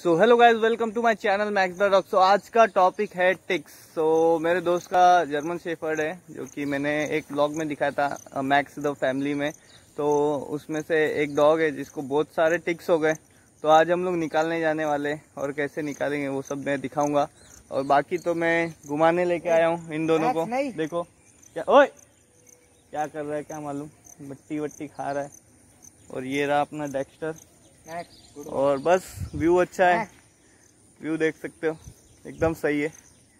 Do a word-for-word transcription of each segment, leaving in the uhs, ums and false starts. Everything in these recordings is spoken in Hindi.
So hello guys, welcome to my channel Max the dog. So आज का टॉपिक है टिक्स। सो so, मेरे दोस्त का जर्मन शेफर्ड है जो कि मैंने एक ब्लॉग में दिखाया था मैक्स द फैमिली में। तो उसमें से एक डॉग है जिसको बहुत सारे टिक्स हो गए। तो आज हम लोग निकालने जाने वाले और कैसे निकालेंगे वो सब मैं दिखाऊंगा। और बाकी तो मैं घुमाने लेके आया हूँ इन दोनों को। देखो क्या ओए क्या कर रहा है क्या मालूम, बट्टी वट्टी खा रहा है। और ये रहा अपना डेक्स्टर। और बस व्यू अच्छा है, व्यू देख सकते हो एकदम सही है।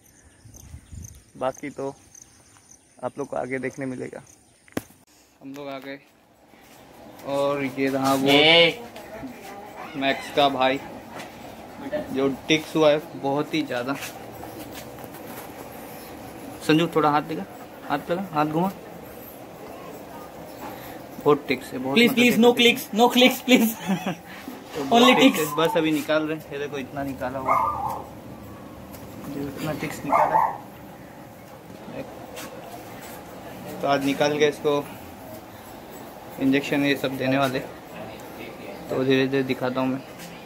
बाकी तो आप लोग को आगे देखने मिलेगा। हम लोग आ गए और ये रहा वो मैक्स का भाई जो टिक्स हुआ है बहुत ही ज्यादा। संजू थोड़ा हाथ देगा, हाथ लगा, हाथ घुमा। बहुत टिक्स है, बहुत। Please please no clicks, no clicks please. Only ticks. बस अभी निकाल रहे हैं। ये देखो इतना निकाला हुआ, इतना टिक्स निकाला। तो आज निकाल के इसको इंजेक्शन ये सब देने वाले। तो धीरे धीरे दिखाता हूँ मैं।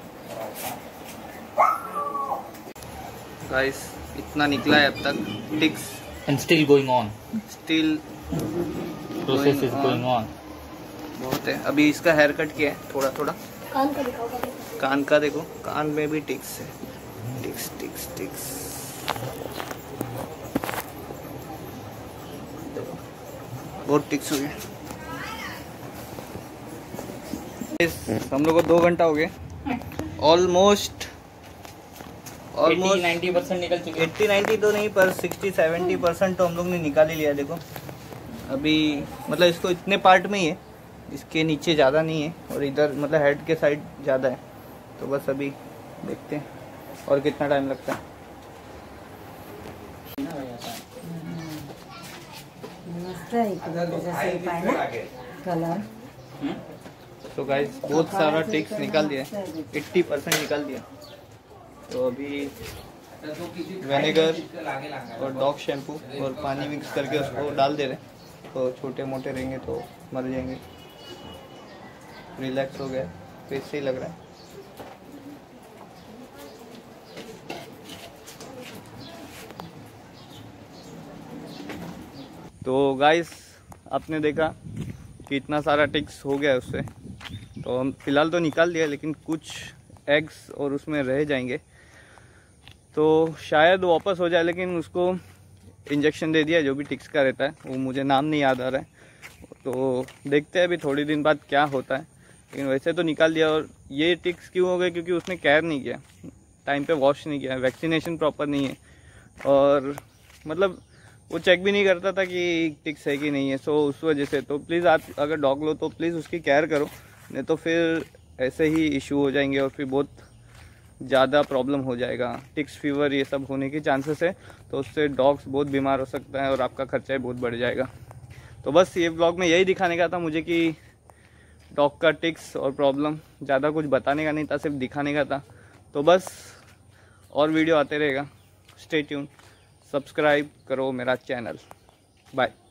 गाइस इतना निकला है अब तक ticks. And still going on, still process is going on. बहुत है। अभी इसका हेयर कट किया है थोड़ा थोड़ा। कान का दिखाओ, कान का देखो, कान में भी टिक्स है। टिक्स टिक्स टिक्स बहुत टिक्स हुए। हम लोग को दो घंटा हो गए ऑलमोस्ट। ऑलमोस्ट नाइन्टी परसेंट निकल चुके। एट्टी नाइन्टी तो नहीं पर सिक्सटी सेवेंटी परसेंट तो हम लोग ने निकाल ही लिया। देखो अभी मतलब इसको इतने पार्ट में ही है, इसके नीचे ज़्यादा नहीं है और इधर मतलब हेड के साइड ज़्यादा है। तो बस अभी देखते हैं और कितना टाइम लगता है। कलर तो गाइस बहुत सारा टिक्स निकाल दिया, अस्सी परसेंट निकाल दिया। तो अभी विनेगर और डॉग शैम्पू और पानी मिक्स करके उसको डाल दे रहे हैं। तो छोटे मोटे रहेंगे तो मर जाएंगे। रिलैक्स हो गया, फेस सही लग रहा है। तो गाइस आपने देखा कि इतना सारा टिक्स हो गया उससे। तो हम फिलहाल तो निकाल दिया, लेकिन कुछ एग्स और उसमें रह जाएंगे। तो शायद वापस हो जाए, लेकिन उसको इंजेक्शन दे दिया जो भी टिक्स का रहता है, वो मुझे नाम नहीं याद आ रहा है। तो देखते हैं अभी थोड़ी दिन बाद क्या होता है। लेकिन वैसे तो निकाल दिया। और ये टिक्स क्यों हो गए? क्योंकि उसने केयर नहीं किया, टाइम पे वॉश नहीं किया, वैक्सीनेशन प्रॉपर नहीं है। और मतलब वो चेक भी नहीं करता था कि टिक्स है कि नहीं है। सो उस वजह से तो प्लीज़ आप अगर डॉग लो तो प्लीज़ उसकी केयर करो, नहीं तो फिर ऐसे ही इशू हो जाएंगे और फिर बहुत ज़्यादा प्रॉब्लम हो जाएगा। टिक्स फीवर ये सब होने के चांसेस है। तो उससे डॉग्स बहुत बीमार हो सकता है और आपका खर्चा भी बहुत बढ़ जाएगा। तो बस ये व्लॉग में यही दिखाने का था मुझे कि डॉग का टिक्स और प्रॉब्लम, ज़्यादा कुछ बताने का नहीं था, सिर्फ दिखाने का था। तो बस और वीडियो आते रहेगा। स्टे ट्यून, सब्सक्राइब करो मेरा चैनल। बाय।